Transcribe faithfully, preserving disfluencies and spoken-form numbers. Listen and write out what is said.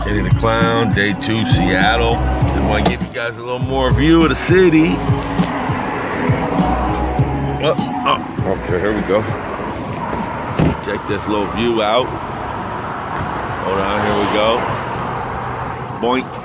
Eddie the Clown, day two, Seattle. I want to give you guys a little more view of the city. Oh, oh, okay, here we go. Check this little view out. Hold on, here we go. Boink.